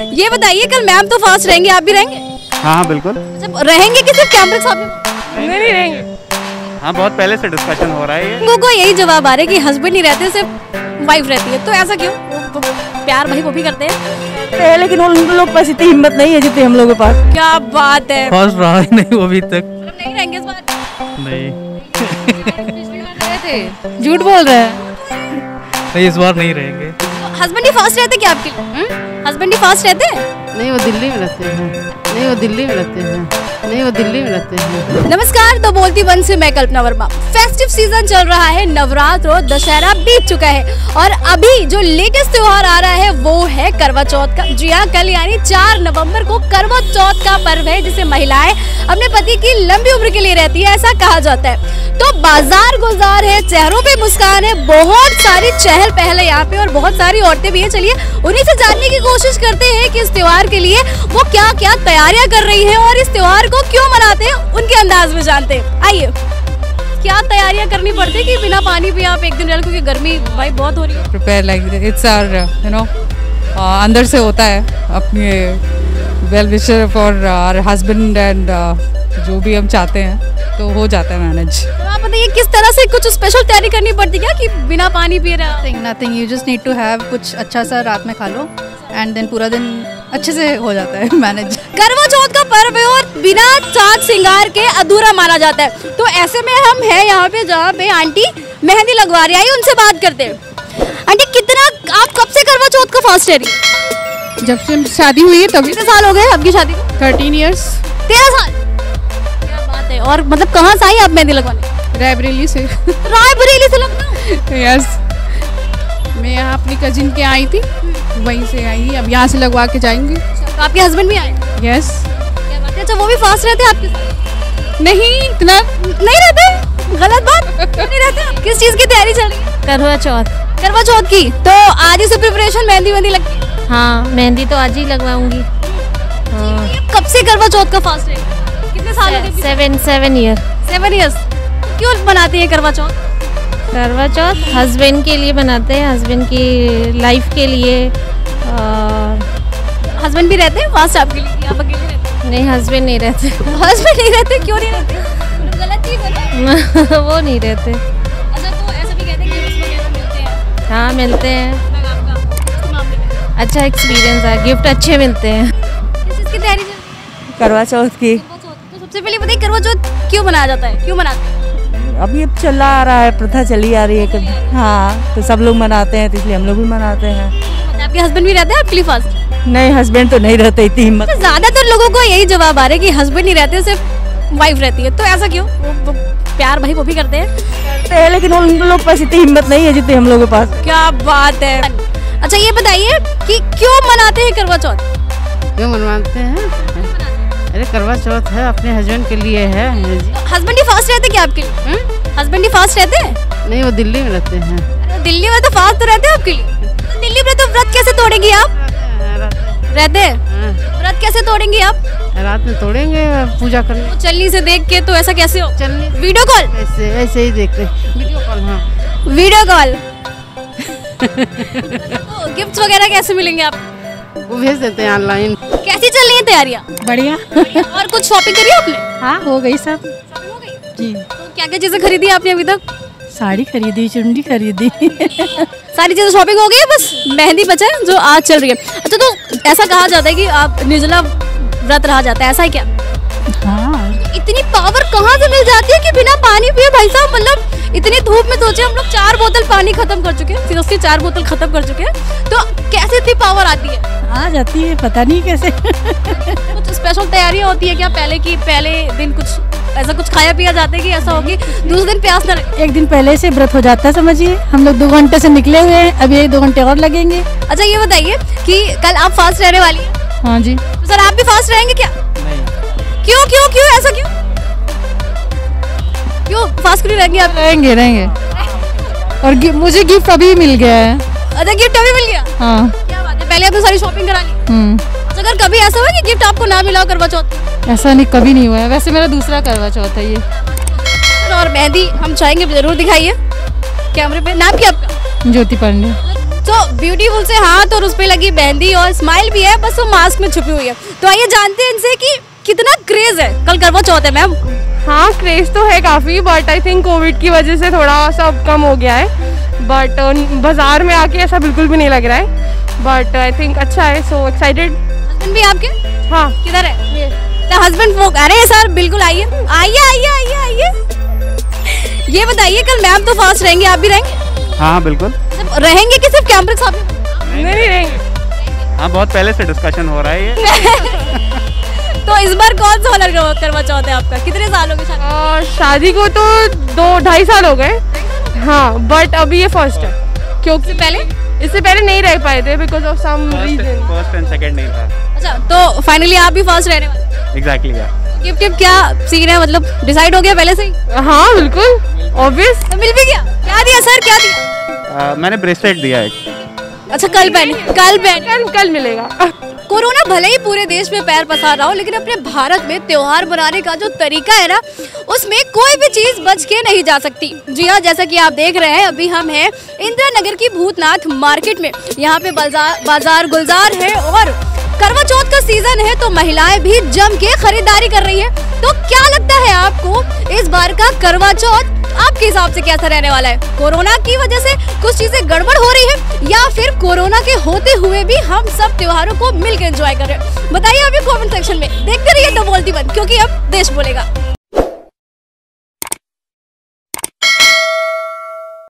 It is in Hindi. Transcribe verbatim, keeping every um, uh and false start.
ये बताइए कल मैम तो फास्ट रहेंगे, आप भी रहेंगे? हाँ हाँ बिल्कुल। अच्छा, रहेंगे कि सिर्फ कैमरे के सामने? नहीं नहीं रहेंगे। हाँ बहुत पहले से डिस्कशन हो रहा है ये। लोगों को यही जवाब आ रहा है कि हस्बैंड नहीं रहते, सिर्फ वाइफ रहती है, तो ऐसा क्यों? वो प्यार भाई वो भी करते हैं, लेकिन उन लोग के पास इतनी हिम्मत नहीं है जितनी हम लोगों के पास। क्या बात है। फर्स्ट रहा ही नहीं वो अभी तक। नहीं रहेंगे इस बार? नहीं झूठ बोल रहे हैं। नहीं इस बार नहीं रहेंगे। हस्बैंड ही फास्ट रहते क्या आपके? हस्बैंड ही फास्ट रहते हैं? नहीं वो दिल्ली में रहते हैं। नहीं वो दिल्ली में रहते हैं। नहीं वो दिल्ली में रहते हैं। नमस्कार, तो बोलती बन से मैं कल्पना वर्मा। फेस्टिव सीजन चल रहा है, नवरात्र और दशहरा बीत चुका है और अभी जो लेटेस्ट त्योहार आ रहा है वो है करवा चौथ का। जी हाँ, कल यानी चार नवंबर को करवा चौथ का पर्व है, जिसे महिलाएं अपने पति की लंबी उम्र के लिए रहती है, ऐसा कहा जाता है। तो बाजार गुलजार है, चेहरों पे मुस्कान है, बहुत सारी चहल पहल है यहाँ पे और बहुत सारी औरतें भी हैं। चलिए उन्हीं से जानने की कोशिश करते हैं कि इस त्योहार के लिए वो क्या क्या तैयारियां कर रही है और इस त्योहार को क्यों मनाते हैं, उनके अंदाज में जानते हैं। आइए, क्या तैयारियां करनी पड़ती है कि बिना पानी पिए आप एक दिन रह, क्योंकि गर्मी भाई बहुत हो रही है? Prepare like it's our you know अंदर से होता है अपनी well wisher for our husband and जो भी हम चाहते हैं तो हो जाता है मैनेज। तो आप बताइए किस तरह से कुछ स्पेशल तैयारी करनी पड़ती है क्या कि बिना पानी पिए रहा? Nothing nothing you just need to have कुछ अच्छा सा रात में खा लो एंड देन पूरा दिन अच्छे से हो जाता है मैनेज। करवा चौथ का पर्व है और बिना साज श्रृंगार के अधूरा माना जाता है। तो ऐसे में हम हैं यहाँ पे जहाँ पे आंटी मेहंदी लगवा रही है, उनसे बात करते हैं। आंटी कितना, आप कब से करवा चौथ का फास्ट रह रही? जब से शादी हुई है तभी। कितने साल हो गए आपकी शादी? Thirteen years. तेरह साल? क्या बात है। और मतलब कहाँ से आई आप मेहंदी लगवाने? रायबरेली से। रायबरेली से लगता? यस, मैं यहाँ अपनी कजिन के आई थी, वहीं से आई, अब यहाँ से लगवा के जाएंगे। तो आपके हस्बैंड भी आए? यस। क्या बात है। अच्छा, वो भी फास्ट रहते हैं आपके साथ? नहीं, इतना नहीं रहते? गलत बात। नहीं रहते? किस चीज़ की तैयारी चल रही है? करवा चौथ। करवा चौथ की। तो आज ही से प्रिपरेशन, मेहंदी वेहंदी लगती है? हाँ, मेहंदी तो आज ही लगवाऊंगी। हाँ। कब से करवा चौथ का फास्ट है? कितने साल हो गए? Seven seven year. Seven years. क्यों बनाते हैं करवा चौथ? करवा चौथ हस्बैंड के लिए बनाते हैं, हस्बैंड की लाइफ के लिए। हस्बैंड भी रहते हैं फास्ट आपके लिए? आप अकेले रहते हैं? नहीं, हस्बैंड नहीं रहते। हस्बैंड नहीं रहते? क्यों नहीं रहते? गलत चीज है। वो नहीं रहते। अच्छा, तो ऐसा भी कहते हैं कि गिफ्ट वगैरह मिलते हैं? हाँ मिलते हैं। अच्छा एक्सपीरियंस है, गिफ्ट अच्छे मिलते हैं। किस चीज़ की तैयारी चल रही है? करवा चौथ की। तो सबसे पहले बताइए करवा चौथ क्यों मनाया जाता है, क्यों मनाते हैं? अब ये चला आ रहा है, प्रथा चली आ रही है कभी। हाँ, तो सब लोग मनाते हैं तो इसलिए हम लोग भी मनाते हैं। आपके हस्बैंड भी रहते हैं आपके लिए फास्ट? नहीं, हस्बैंड तो नहीं रहते, इतनी हिम्मत। तो ज्यादातर लोगों को यही जवाब आ रहा है कि हस्बैंड नहीं रहते, सिर्फ वाइफ रहती है, तो ऐसा क्यों? वो, वो प्यार भाई वो भी करते हैं, करते हैं, लेकिन उन लोग के पास इतनी हिम्मत नहीं है जितनी हम लोगों के पास। क्या बात है। अच्छा, ये बताइए कि क्यों मनाते हैं करवा चौथ? क्यों मनवाते हैं? अरे करवा चौथ है अपने हस्बैंड के लिए है। हस्बैंड ही फास्ट रहते क्या आपके लिए? हस्बैंड ही फास्ट रहते हैं? नहीं वो दिल्ली में रहते हैं। अरे दिल्ली में तो फास्ट तो रहते हैं आपके लिए। तो दिल्ली में तो व्रत कैसे तोड़ेंगी आप? रहते हैं? व्रत कैसे तोड़ेंगी आप? रात में तोड़ेंगे पूजा करने। तो चलनी से देख के तो ऐसा कैसे हो? चलनी वीडियो कॉल? ऐसे ऐसे ही देखते हैं। Video call. हाँ वीडियो कॉल। तो गिफ्ट्स वगैरह कैसे मिलेंगे आप? वो भेज देते हैं ऑनलाइन। कैसी चल रही है तैयारियाँ? बढ़िया। और कुछ शॉपिंग करी आपने? हाँ हो गई सब। हो गई? जी। तो क्या क्या चीजें खरीदी आपने अभी तक? साड़ी खरीदी, चुन्नी खरीदी। सारी चीजें शॉपिंग हो गई है, बस मेहंदी बचा है जो आज चल रही है। अच्छा, तो ऐसा कहा जाता है कि आप निर्जला व्रत रहा जाता है, ऐसा है क्या? हाँ। इतनी पावर कहाँ से मिल जाती है कि बिना पानी पिए भाई साहब, मतलब इतनी धूप में सोचे हम लोग चार बोतल पानी खत्म कर चुके हैं, सीरियसली चार बोतल खत्म कर चुके हैं, तो कैसे इतनी पावर आती है? आ जाती है, पता नहीं कैसे। कुछ स्पेशल तैयारियां होती है क्या पहले की? पहले दिन कुछ ऐसा कुछ खाया पिया जाता है कि ऐसा होगी दूसरे दिन प्यास न लगे? एक दिन पहले से व्रत हो जाता है, समझिए। हम लोग दो घंटे से निकले हुए हैं, अभी एक दो घंटे और लगेंगे। अच्छा, ये बताइए कि कल आप फास्ट रहने वाली हैं? हाँ जी। तो सर आप भी फास्ट रहेंगे क्या? नहीं। क्यों क्यों क्यों ऐसा क्यों? क्यों फास्ट क्यों रहेंगे आप? रहेंगे रहेंगे। और गि, मुझे गिफ्ट अभी मिल गया है। अच्छा, गिफ्ट अभी मिल गया? हाँ। क्या बात है, पहले आपने सारी शॉपिंग करा ली? हम्म। अगर कभी ऐसा हुआ कि गिफ्ट आपको ना मिला हो करवा चौथ? ऐसा नहीं, कभी नहीं हुआ है। वैसे मेरा दूसरा करवा चौथ है ये। और मेहंदी हम चाहेंगे जरूर दिखाइए कैमरे पे। नाम क्या आपका? ज्योति पांडे। तो तो ब्यूटीफुल से हाथ और उस पे लगी मेहंदी और स्माइल भी है, बस वो मास्क में छुपी हुई है। तो आइए जानते हैं इनसे कि कितना क्रेज है। कल करवा चौथ है मैम। हाँ क्रेज तो है काफ़ी, बट आई थिंक कोविड की वजह से थोड़ा सा कम हो गया है। बट बाजार में आके ऐसा बिल्कुल भी नहीं लग रहा है, बट आई थिंक अच्छा है। So excited. हस्बैंड भी आपके? हाँ। किधर है? तो हस्बैंड वो अरे सर बिल्कुल आइए आइए आइए आइए आइए। ये बताइए कल मैम तो फास्ट रहेंगे, आप भी रहेंगे? हाँ बिल्कुल। रहेंगे कि सिर्फ कैमरे के सामने? नहीं नहीं रहेंगे। हाँ बहुत पहले से डिस्कशन हो रहा है ये। तो इस बार कौन सा वाला करवा चौथ है आपका? कितने साल हो गए शादी? और शादी को तो दो ढाई साल हो गए। हाँ बट अभी ये फर्स्ट है, क्योंकि पहले इससे पहले नहीं रह पाए थे because of some reason. First and second नहीं था। अच्छा तो फाइनली आप भी फर्स्ट रहने वाले? एग्जैक्टली यार। गिफ्ट गिफ्ट क्या सीन है, मतलब डिसाइड हो गया पहले से ही? हाँ बिल्कुल ऑब्वियस। तो मिल भी गया? क्या दिया सर, क्या दिया? आ, मैंने ब्रेसलेट दिया एक। अच्छा कल पहन कल पहन कल कल मिलेगा। कोरोना भले ही पूरे देश में पैर पसार रहा हो, लेकिन अपने भारत में त्योहार मनाने का जो तरीका है ना, उसमें कोई भी चीज बच के नहीं जा सकती। जी हाँ, जैसा कि आप देख रहे हैं अभी हम हैं इंदिरा नगर की भूतनाथ मार्केट में। यहाँ पे बाजार बाजार गुलजार है और करवा चौथ का सीजन है, तो महिलाएं भी जम के खरीदारी कर रही है। तो क्या लगता है आपको इस बार का करवा चौथ आपके हिसाब से कैसा रहने वाला है? कोरोना की वजह से कुछ चीजें गड़बड़ हो रही है या फिर कोरोना के होते हुए भी हम सब त्योहारों को मिलकर एंजॉय कर रहे हैं? बताइए अभी कमेंट सेक्शन में। देखते रहिए द बोलती बंद, क्योंकि अब देश बोलेगा।